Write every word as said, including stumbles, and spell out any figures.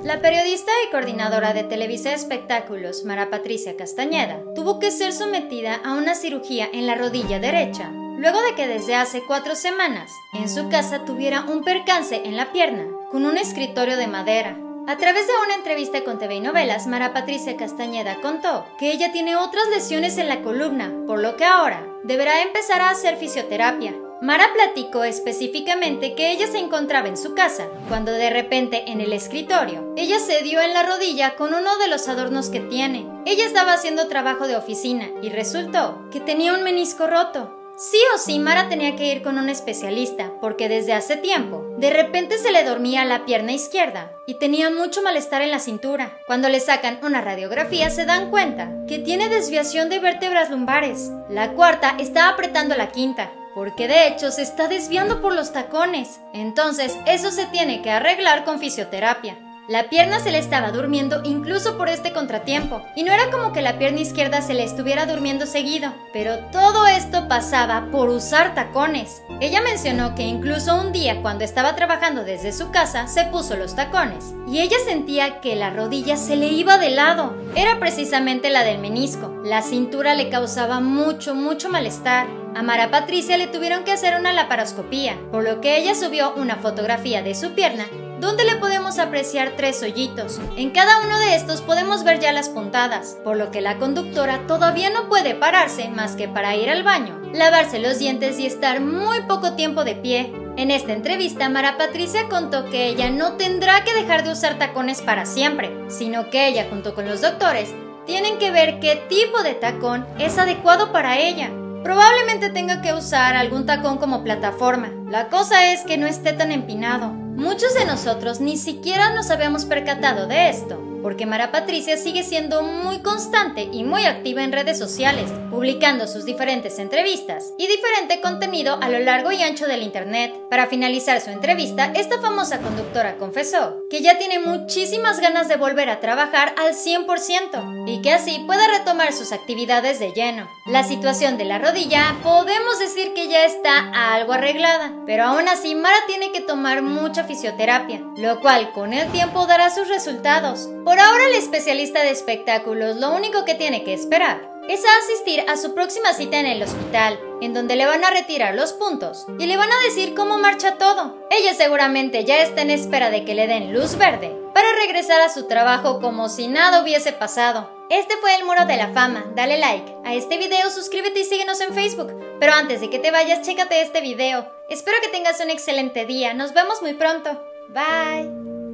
La periodista y coordinadora de Televisa Espectáculos, Mara Patricia Castañeda, tuvo que ser sometida a una cirugía en la rodilla derecha, luego de que desde hace cuatro semanas en su casa tuviera un percance en la pierna con un escritorio de madera. A través de una entrevista con T V y Novelas, Mara Patricia Castañeda contó que ella tiene otras lesiones en la columna, por lo que ahora deberá empezar a hacer fisioterapia. Mara platicó específicamente que ella se encontraba en su casa, cuando de repente en el escritorio, ella se dio en la rodilla con uno de los adornos que tiene. Ella estaba haciendo trabajo de oficina y resultó que tenía un menisco roto. Sí o sí, Mara tenía que ir con un especialista, porque desde hace tiempo, de repente se le dormía la pierna izquierda y tenía mucho malestar en la cintura. Cuando le sacan una radiografía se dan cuenta que tiene desviación de vértebras lumbares. La cuarta está apretando la quinta, porque de hecho se está desviando por los tacones. Entonces eso se tiene que arreglar con fisioterapia. La pierna se le estaba durmiendo incluso por este contratiempo, y no era como que la pierna izquierda se le estuviera durmiendo seguido, pero todo esto pasaba por usar tacones. Ella mencionó que incluso un día cuando estaba trabajando desde su casa se puso los tacones, y ella sentía que la rodilla se le iba de lado. Era precisamente la del menisco. La cintura le causaba mucho, mucho malestar. A Mara Patricia le tuvieron que hacer una laparoscopía, por lo que ella subió una fotografía de su pierna donde le podemos apreciar tres hoyitos. En cada uno de estos podemos ver ya las puntadas, por lo que la conductora todavía no puede pararse más que para ir al baño, lavarse los dientes y estar muy poco tiempo de pie. En esta entrevista, Mara Patricia contó que ella no tendrá que dejar de usar tacones para siempre, sino que ella, junto con los doctores, tienen que ver qué tipo de tacón es adecuado para ella. Probablemente tenga que usar algún tacón como plataforma. La cosa es que no esté tan empinado. Muchos de nosotros ni siquiera nos habíamos percatado de esto, porque Mara Patricia sigue siendo muy constante y muy activa en redes sociales, publicando sus diferentes entrevistas y diferente contenido a lo largo y ancho del internet. Para finalizar su entrevista, esta famosa conductora confesó que ya tiene muchísimas ganas de volver a trabajar al cien por ciento y que así pueda retomar sus actividades de lleno. La situación de la rodilla podemos decir que ya está algo arreglada, pero aún así Mara tiene que tomar mucha fisioterapia, lo cual con el tiempo dará sus resultados. Por ahora, el especialista de espectáculos lo único que tiene que esperar es a asistir a su próxima cita en el hospital, en donde le van a retirar los puntos y le van a decir cómo marcha todo. Ella seguramente ya está en espera de que le den luz verde para regresar a su trabajo como si nada hubiese pasado. Este fue el Muro de la Fama. Dale like a este video, suscríbete y síguenos en Facebook. Pero antes de que te vayas, chécate este video. Espero que tengas un excelente día. Nos vemos muy pronto. Bye.